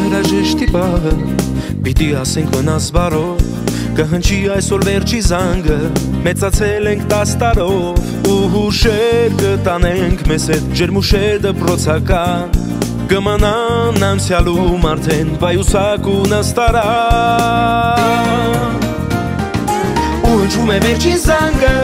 անհրաժեշտի պահը պիտի ասենք մնաս բարով կհնչի այսօր վերջի զանգը մեծացել ենք 10 տարով ու հուշեր կտանենք մեզ հետ ջերմուշեր դպրոցական կմնան անցյալում արդեն վայուսակ ու նստարան ու հնչում է վերջի զանգը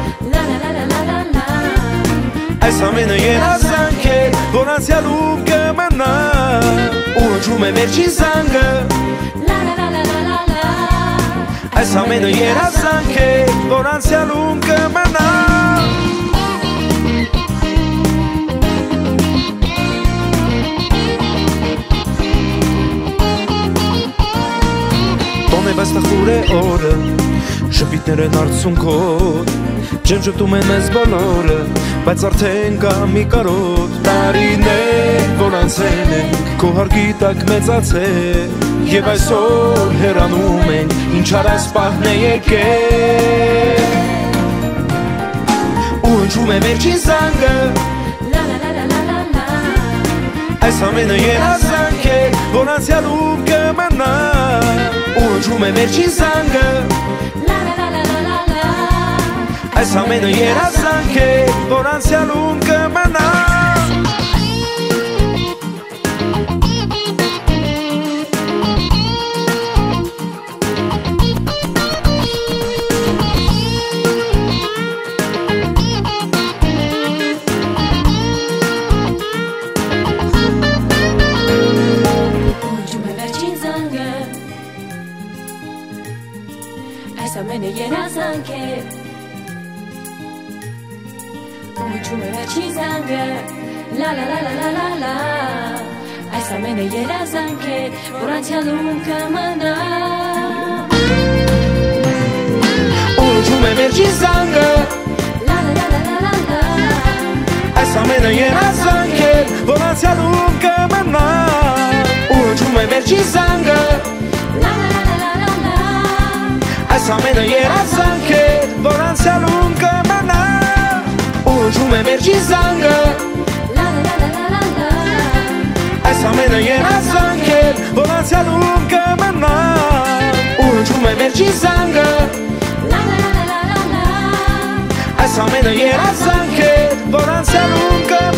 այս ամենը երազանք է, որ անցյալում կմնա ու հնչում է վերջի զանգը այս ամենը երազանք է, որ անցյալում կմնա Տոն է վաստախուր է օրը, շպիտներ են արցունքոտ Ջնջտում են մեզ բոլորը, բայց արդեն կա մի կարոտ Տարիներ, որ անցել ենք, քո հարգի տակ մեծացել Եվ այսօր հեռանում ենք, ինչ արած պահն է եկել Ու հնչում է վերջին զանգը Այս ամենը երազանք է, որ անցյալում կմնա Ու հնչում է վերջին զանգը Այս ամենը երազանք է, որ անցյալում կմնա Այս ամենը երազանք է Հնչում է վերջին զանգը Լա լա լա լա լա լա լա Այս ամենը երազանք է Որ անցյալում կմնա Հնչում է վերջին զանգը Լա լա լա լա լա լա Այս ամենը երազանք է Որ անցյալում կմնա Հնչում է վերջին զանգը Լա լա լա լա լա լա Այս ամենը երազանք է Որ անցյալում կմնա Հնչում է վերջին զանգը Լա լա լա լա լա լա Այս ամենը երազանք է Որ անցյալում կմնա Հնչում է վերջին զանգը Լա լա լա լա լա լա Այս ամենը երազանք է Որ անցյալում կմնա